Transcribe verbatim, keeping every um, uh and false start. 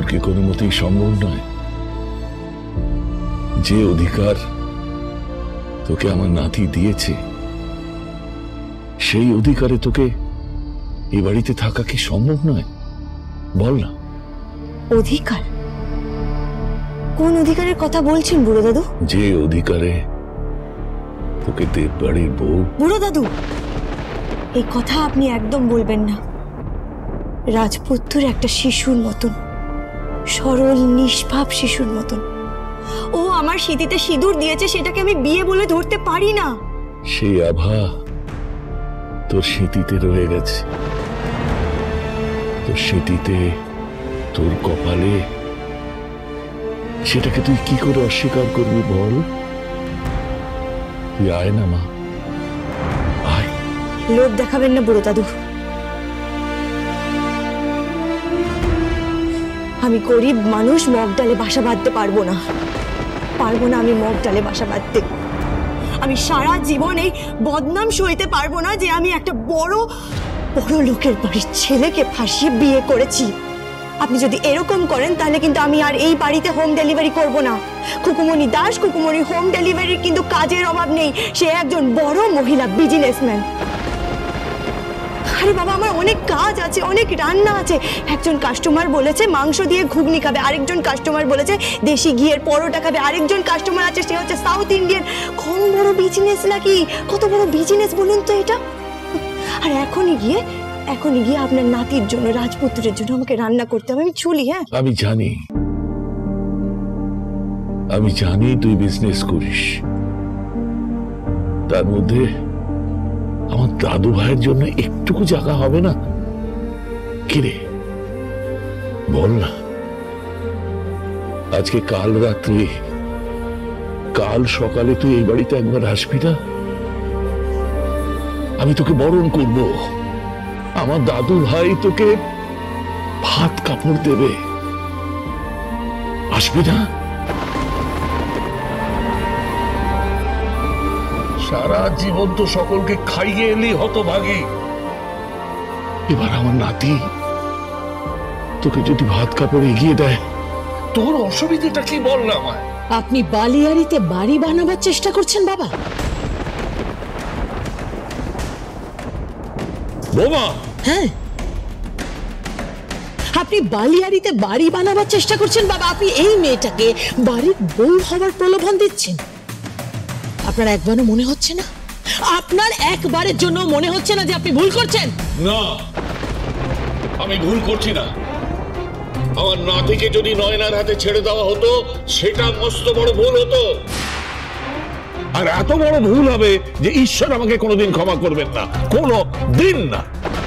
তোর কি কোনো মতেই সম্ভব নয় যে অধিকার তোকে আমার নাতি দিয়েছে সেই অধিকারে তোকে এই বাড়িতে থাকা কি সম্ভব নয়? বল না। অধিকার? কোন অধিকারের কথা বলছেন বুড়ো দাদু? যে অধিকারে তোকে দেব বাড়ির বউ। বুড়ো দাদু, এই কথা আপনি একদম বলবেন না। রাজপুত্র একটা শিশুর মতন, সরল নিষ্পাপ শিশুর মতন। ও আমার সিঁথিতে সিঁদুর দিয়েছে, সেটাকে আমি বিয়ে বলে ধরতে পারি না। সেই আভা তোর স্মৃতিতে রয়ে গেছে, তোর স্মৃতিতে, তোর কপালে। সেটাকে তুই কি করে অস্বীকার করবি বল? তুই আয় না মা, আয়। লোভ দেখাবেন না বুড়ো দাদু। আমি গরিব মানুষ, মগ ডালে বাসা বাঁধতে পারবো না, পারবো না আমি মগ ডালে বাসা বাঁধতে। আমি সারা জীবন এই বদনাম সইতে পারবো না যে আমি একটা বড় বড় লোকের বাড়ির ছেলেকে ফাঁসিয়ে বিয়ে করেছি। আপনি যদি এরকম করেন তাহলে কিন্তু আমি আর এই বাড়িতে হোম ডেলিভারি করব না। কুকুমনি দাস, কুকুমনি হোম ডেলিভারির কিন্তু কাজের অভাব নেই। সে একজন বড় মহিলা বিজনেসম্যান। আরে বাবা, আমার অনেক কাজ আছে, অনেক রান্না আছে। একজন কাস্টমার বলেছে মাংস দিয়ে ঘুগনি খাবে, আরেকজন কাস্টমার বলেছে দেশি ঘিয়ের পরোটা খাবে, আরেকজন কাস্টমার আছে সে হচ্ছে সাউথ ইন্ডিয়ান। কম বড় বিজনেস নাকি? কত বড় বিজনেস বলুন তো এটা। আর এখনই গিয়ে এখনই গিয়ে আপনার নাতির জন্য, রাজপুত্রের জন্য আমাকে রান্না করতে হবে। আমি চলি। হ্যাঁ, আমি জানি, আমি জানি তুই বিজনেস করিস। তার মধ্যে আমার দাদু ভাইয়ের জন্য একটুকু জায়গা হবে না? কিরে বল না। আজকে কাল রাত্রে, কাল সকালে তুই এই বাড়িতে একবার আসবি না? আমি তোকে বরণ করব, আমার দাদু ভাই তোকে ভাত কাপড় দেবে। আসবি না? সারা জীবন তো সকলকে খাইয়ে এলি হতভাগী। এবার আমার নাতি তোকে যদি ভাত কাপড় এগিয়ে দেয়, তোর অসুবিধাটা কি বল না আমায়। আপনি বালিয়াড়িতে বাড়ি বানাবার চেষ্টা করছেন বাবা? বোমা, হ্যাঁ, আপনি বালিয়াড়িতে বাড়ি বানাবার চেষ্টা করছেন বাবা। আপনি এই মেয়েটাকে বাড়ির বউ হওয়ার প্রলোভন দিচ্ছেন। আপনার একবারও মনে হচ্ছে না, আপনার একবারের জন্য মনে হচ্ছে না যে আপনি ভুল করছেন? না, আমি ভুল করছি না। আমার নাতিকে যদি নয়নার হাতে ছেড়ে দেওয়া হতো সেটা মস্ত বড় ভুল হতো। আর এত বড় ভুল হবে যে ঈশ্বর আমাকে কোনোদিন ক্ষমা করবেন না, কোনো দিন না।